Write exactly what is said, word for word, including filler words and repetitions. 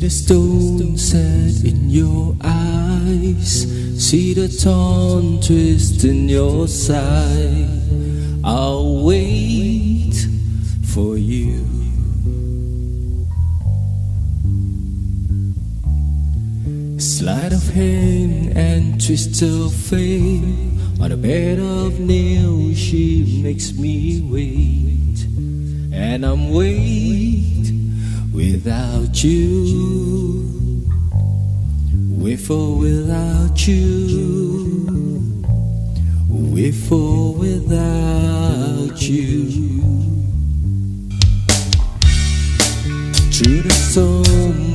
the stone set in your eyes, see the torn twist in your side. I'll wait for you. Sleight of hand and twist of fate, on a bed of nails she makes me wait. And I'm wait without you, wait for without you, wait for without you. Through the storm